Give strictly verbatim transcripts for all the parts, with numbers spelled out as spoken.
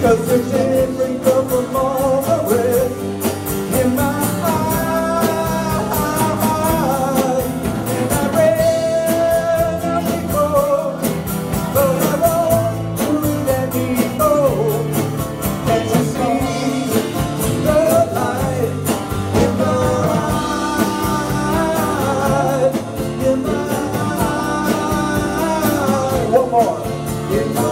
'cause there's every cup of all the red in my eyes, and I ran out before, but I won't let me go. Can't you see the light in my eyes, in my eyes? One more. In my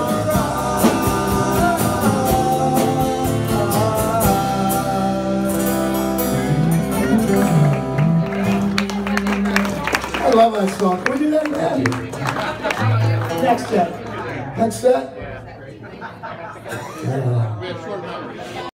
I love that song. Can we do that again? Next set. Next set? Yeah.